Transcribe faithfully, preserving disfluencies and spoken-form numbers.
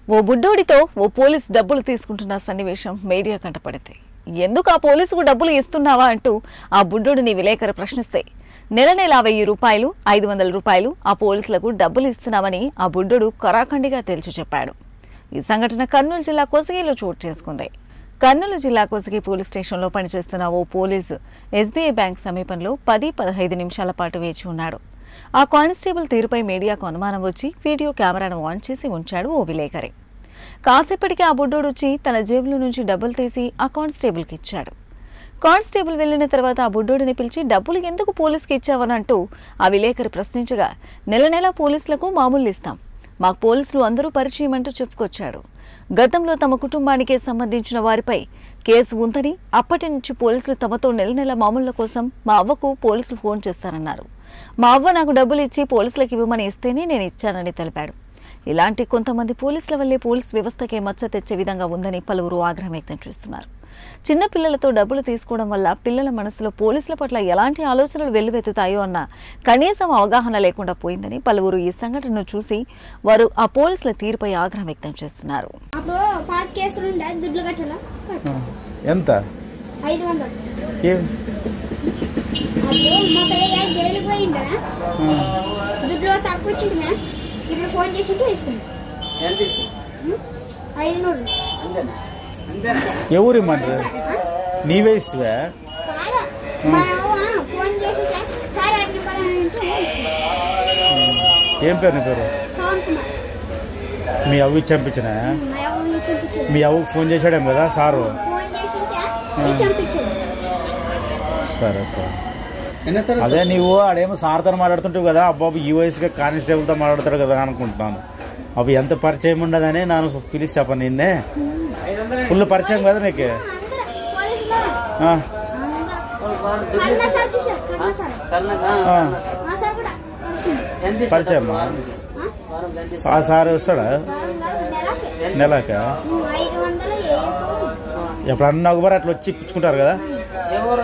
ఓ బుడ్డోడితో ఓ police డబ్బులు తీసుకుంటున్న సన్నివేశం మీడియా కంటపడింది. ఎందుకు ఆ పోలీసుకు డబ్బులు ఇస్తున్నావా అంటూ ఆ బుడ్డోడిని విలేకరు ప్రశ్నిస్తే నెల నెల వెయ్యి రూపాయలు ఐదు వందల రూపాయలు ఆ పోలీసులకు డబ్బులు ఇస్తున్నామని ఆ బుడ్డోడు కరాఖండిగా తేల్చి చెప్పాడు. ఈ సంఘటన కర్నూలు జిల్లా కొసగిలో చోటు చేసుకుంది. కర్నూలు జిల్లా కొసగి పోలీస్ స్టేషన్లో పనిచేస్తున్న ఓ పోలీసు ఎస్బీఐ బ్యాంక్ సమీపంలో పది పదహైదు నిమిషాల పాటు వేచి ఉన్నాడు. ఆ కానిస్టేబుల్ తీరుపై మీడియాకు అనుమానం వచ్చి వీడియో కెమెరాను ఆన్ చేసి ఉంచాడు ఓ విలేకరి. కాసేపటికి ఆ బుడ్డోడు వచ్చి తన జేబులో నుంచి డబ్బులు తీసి ఆ కానిస్టేబుల్కి ఇచ్చాడు. కానిస్టేబుల్ వెళ్లిన తర్వాత ఆ బుడ్డోడిని పిలిచి డబ్బులు ఎందుకు పోలీసుకి ఇచ్చావని అంటూ ఆ విలేకరి ప్రశ్నించగా నెల నెల పోలీసులకు మామూలు ఇస్తాం, మాకు పోలీసులు అందరూ పరిచయం అంటూ చెప్పుకొచ్చాడు. గతంలో తమ కుటుంబానికే సంబంధించిన వారిపై కేసు ఉందని అప్పటి నుంచి పోలీసులు తమతో నెల నెల మామూళ్ల కోసం మా అవ్వకు పోలీసులు ఫోన్ చేస్తారన్నారు. మా అవ్వ నాకు డబ్బులు ఇచ్చి పోలీసులకు ఇవ్వమని ఇస్తేనే నేను ఇచ్చానని తెలిపాడు. ఇలాంటి కొంతమంది పోలీసుల వల్లే పోలీసు వ్యవస్థకే మచ్చ తెచ్చే విధంగా ఉందని పలువురు ఆగ్రహం వ్యక్తం చేస్తున్నారు. చిన్న పిల్లలతో డబ్బులు తీసుకోవడం వల్ల పిల్లల మనసులో పోలీసుల పట్ల ఎలాంటి ఆలోచనలు వెల్లువెత్తుతాయో అన్న కనీసం అవగాహన లేకుండా పోయిందని పలువురు ఈ సంఘటనను చూసి వారు ఆ పోలీసుల తీరుపై ఆగ్రహం వ్యక్తం చేస్తున్నారు. ఎంత ఫోన్ చేసి ఎవరు ఇమ్మంటారు? నీవే ఇస్తువా? ఏం పేరు నీ పేరు? మీ అవ్వి చంపించిన మీ అవ్వకు ఫోన్ చేశాడేం కదా సారు? సరే సరే. అదే నీవు ఆడేమో సార్తో మాట్లాడుతుంటావు కదా, అబ్బాబు ఈ వయసుగా కానిస్టేబుల్తో మాట్లాడతాడు కదా అనుకుంటున్నాను. అవి ఎంత పరిచయం ఉండదని నన్ను పిలిచి చెప్పను. నిన్నే ఫుల్ పరిచయం కదా నీకు? పరిచయమ్మా? ఆ సార్ వస్తాడా నెలక? ఎప్పుడన్నా ఒకసారి అట్లా వచ్చి ఇప్పించుకుంటారు కదా.